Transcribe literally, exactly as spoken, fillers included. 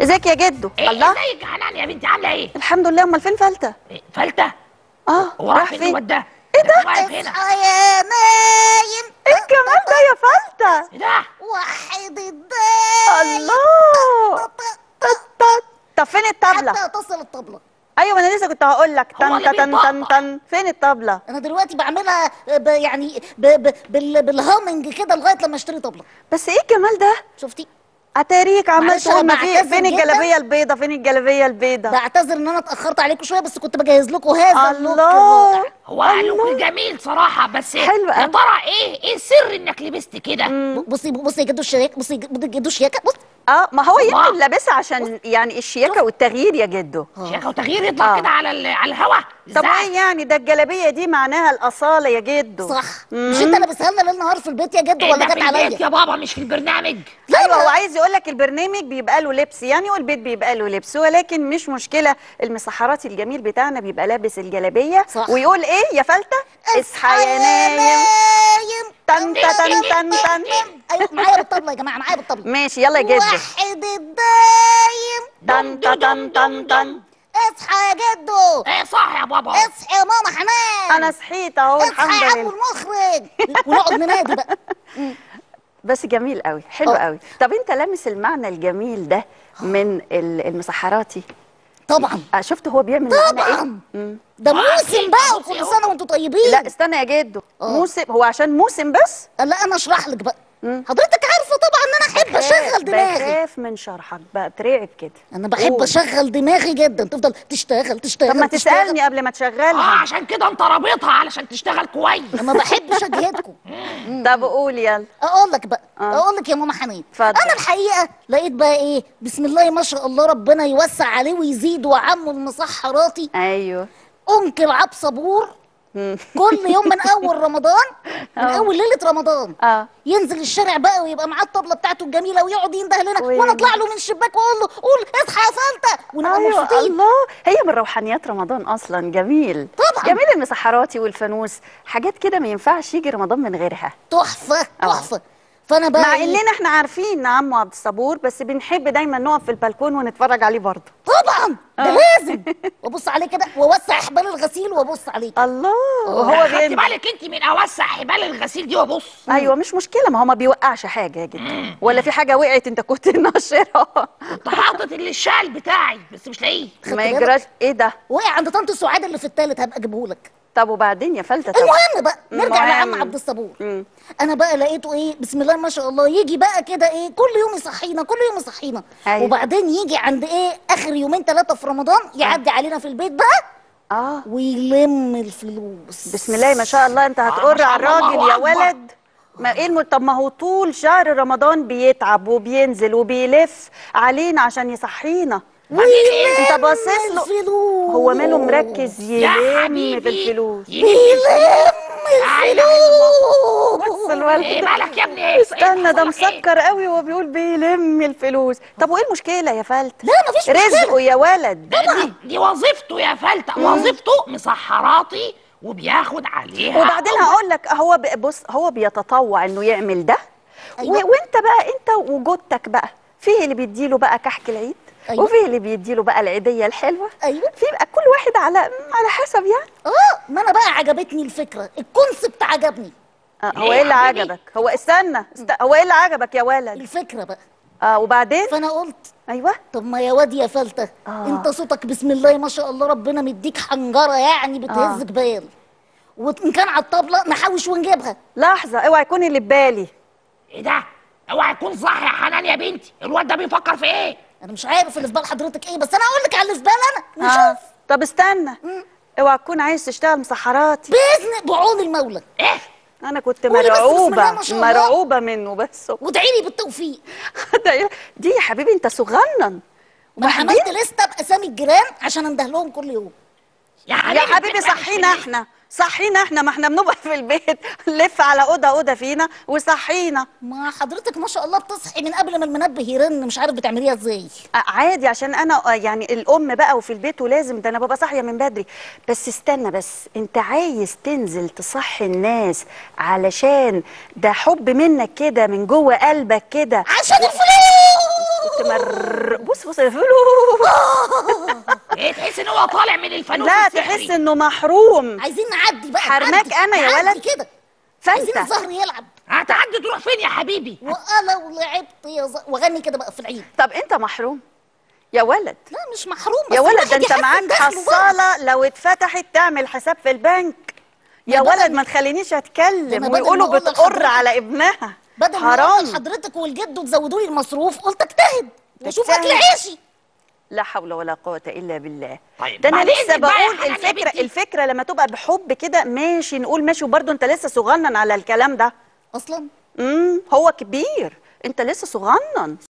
ازيك يا جدو؟ إيه الله، ازيك يا حنان يا بنتي، عامله ايه؟ الحمد لله. امال فين فلتة؟ إيه فلتة؟ اه هو راح راح فين فين؟ الواد ده؟ ايه ده؟ واقف هنا. اصحى يا نايم. ايه الجمال ده يا فلتة؟ ايه ده؟ وحد الدايم. الله. طب فين الطبلة؟ حتى تصل الطبلة. ايوه انا لسه كنت هقول لك هو تن اللي تن تن بيطقطق. تن. فين الطبلة؟ انا دلوقتي بعملها ب يعني ب ب بال بالهامنج كده لغايه لما اشتري طبلة. بس ايه الجمال ده؟ شفتي؟ اتاريك عمال معلش تقول أنا ما في. بعتذر فين جداً. الجلابية البيضة؟ فين الجلابية البيضة؟ بعتذر ان انا اتاخرت عليكم شويه، بس كنت بجهز لكم هذا اللوك الله. الرائع. هو لوك جميل صراحه، بس حلو يا أوي. ترى ايه ايه سر انك لبست كده؟ بصي بصي يا جدو الشياكه، بصي جدو الشياكه، بص. اه ما هو الله. يمكن لابسها عشان يعني الشياكة والتغيير يا جدو. شياكه وتغيير يطلع آه. كده على ال- على الهوا. طب إزاي؟ ايه يعني؟ ده الجلابية دي معناها الأصالة يا جدو. صح. مم. مش انت لابسها لنا ليل نهار في البيت يا جدو إيه ولا ده جت في البيت عليا؟ يا بابا مش في البرنامج؟ لا ايوه لا. هو عايز يقول لك البرنامج بيبقى له لبس يعني، والبيت بيبقى له لبس، ولكن مش مشكله. المسحراتي الجميل بتاعنا بيبقى لابس الجلابيه صح. ويقول ايه يا فلتة؟ اصحى يا نايم. تن تن تن تن تن. ايوه معايا بالطبله يا جماعه، معايا بالطبله. ماشي يلا يا جدو. وحد الدايم. تن تن تن تن تن. اصحى يا جدو. ايه صح يا بابا. اصحى يا ماما حنان. انا صحيت اهو اصحى الحمد يا عم لله. المخرج. ونقعد ننادي بقى. بس جميل قوي، حلو آه. قوي. طب انت لامس المعنى الجميل ده من ال- المسحراتي؟ طبعا آه، شفت هو بيعمل معانا ايه؟ طبعا. مم. ده موسم وأكيد بقى، بصي وكل أهو. سنه وانتم طيبين. لا استنى يا جدو. آه. موسم؟ هو عشان موسم بس؟ لا انا اشرح لك بقى. مم. حضرتك عارفه طبعا ان انا احب اشغل دماغي. بخاف من شرحك بقى، ترعب كده. انا بحب قول. اشغل دماغي جدا، تفضل تشتغل تشتغل طب ما تشتغل. تسألني قبل ما اه تشغلها. عشان كده انت رابطها علشان تشتغل كويس. انا ما بحبش اجهدكم. طب قول يلا. اقول لك بقى، آه. اقول لك يا ماما حنين. اتفضل. انا الحقيقه لقيت بقى ايه، بسم الله ما شاء الله، ربنا يوسع عليه ويزيد، وعمه المسحراتي ايوه. انكل عبد صبور مم. كل يوم من اول رمضان، من آه. اول ليله رمضان، اه ينزل الشارع بقى ويبقى معاه الطبله بتاعته الجميله، ويقعد ينده لنا، وي- وانا اطلع له من الشباك واقول له قول اصحى يا فلتة، ونبقى ايوه مبسوطين. الله. هي من روحانيات رمضان اصلا. جميل طبعا. جميل. المسحراتي والفانوس حاجات كده ما ينفعش يجي رمضان من غيرها. تحفه آه. تحفه. فانا بقى مع إيه؟ اننا احنا عارفين عمو عبد الصبور، بس بنحب دايما نقف في البلكون ونتفرج عليه برضه. طبعا ده آه. لازم. وابص عليه كده واوسع حبال الغسيل وابص عليه كده. الله. وهو هو خدت بين... بالك انت من اوسع حبال الغسيل دي وبص. ايوه مش مشكله، ما هو ما بيوقعش حاجه يا جدع. ولا في حاجه وقعت انت كنت ناشرها؟ كنت حاطط اللي الشال بتاعي بس مش لاقيه. خدت ما بالك؟ يجراش. ايه ده؟ وقع عند طنط سعاد اللي في التالت، هبقى اجيبه لك. طب وبعدين يا فلتة؟ طب المهم بقى نرجع لعم المهم. عبد الصبور. مم. انا بقى لقيته ايه، بسم الله ما شاء الله، يجي بقى كده ايه كل يوم يصحينا، كل يوم يصحينا. أيوة. وبعدين يجي عند ايه اخر يومين ثلاثه في رمضان، يعدي علينا في البيت بقى اه ويلم الفلوس. بسم الله ما شاء الله. انت ما هتقر شاء على الله، الراجل الله يا أكبر. ولد. ما ايه الم... طب ما هو طول شهر رمضان بيتعب وبينزل وبيلف علينا عشان يصحينا. ويلم انت باصص له؟ الفلوس. هو ماله مركز يا يلم حبيبي في الفلوس؟ يلم الفلوس. بس الولد ايه مالك يا ابني؟ ايه استنى، ده حصل لك إيه؟ مسكر قوي وهو بيقول بيلم الفلوس. طب وايه المشكله يا فلت؟ لا مفيش مشكله. رزقه يا ولد. دي, دي وظيفته يا فلتة، وظيفته مسحراتي وبياخد عليها. وبعدين هقول لك، هو ب- بص هو بيتطوع انه يعمل ده. أيوة. و... وانت بقى انت وجودتك بقى فيه اللي بيديله بقى كحك العيد. أيوة. وفيه اللي بيديله بقى العيديه الحلوه. أيوة. في بقى كل واحد على على حسب يعني. اه ما انا بقى عجبتني الفكره، الكونسبت عجبني. آه ليه هو يا ايه اللي حبيبي؟ عجبك؟ هو استنى, استنى هو ايه اللي عجبك يا ولد؟ الفكره بقى. اه وبعدين؟ فانا قلت ايوه. طب ما يا واد يا فلتة، آه. انت صوتك بسم الله ما شاء الله، ربنا مديك حنجره يعني بتهز آه. جبال. وان كان على الطبله نحوش ونجيبها. لحظه، اوعى يكون اللي في بالي. ايه ده؟ اوعى يكون صح يا حنان يا بنتي، الواد ده بيفكر في ايه؟ انا مش عارف اللي في بال حضرتك ايه، بس انا اقول لك على اللي في بالي انا آه. نشوف. طب استنى، اوعى تكون عايز تشتغل مسحراتي. باذن بعون المولى. ايه؟ انا كنت قولي بس بسم الله مرعوبه ما شاء الله. مرعوبه منه بس. وادعي لي بالتوفيق. ده- دي يا حبيبي انت صغنن. ما انا عملت لسته باسامي الجيران عشان انده لهم كل يوم. يا يا حبيبي حبيبي صحينا احنا، صحينا احنا، ما احنا بنبقى في البيت نلف على اوضه اوضه فينا وصحينا. ما حضرتك ما شاء الله بتصحي من قبل ما المنبه يرن، مش عارف بتعمليها ازاي. آه، عادي عشان انا آه، يعني الام بقى وفي البيت ولازم ده انا ببقى صاحيه من بدري. بس استنى بس، انت عايز تنزل تصحي الناس علشان ده حب منك كده من جوه قلبك كده؟ عشان الفلوس. مر بص بص ايه، تحس ان هو طالع من الفانوس لا السحري. تحس انه محروم. عايزين نعدي بقى، حرماك نعدي. أنا يا نعدي ولد. كده، عايزين فانت الزهر يلعب. هتعدي تروح فين يا حبيبي؟ ولو لعبت يا ز... واغني كده بقى في العيد. طب انت محروم يا ولد. لا مش محروم، بس يا ولد الواحد ده انت يحسن معاك دخله بقى. حصاله لو اتفتحت تعمل حساب في البنك. يا ما بدل- ولد ما تخلينيش ده اتكلم أنا بدل ويقولوا ما أقول بتقر لحضرتك- على ابنها. بدل ما اقول حرام. لحضرتك والجد وتزودوا لي المصروف، قلت اجتهد واشوف تجتهد. اكل عيشي. لا حول ولا قوة إلا بالله. طيب، ده أنا بعد لسه إذنك بقى يا بقول حنان يا الفكرة بنتي. الفكرة لما تبقى بحب كده ماشي نقول ماشي، وبرضه أنت لسه صغنن على الكلام ده. اصلا امم هو كبير، أنت لسه صغنن.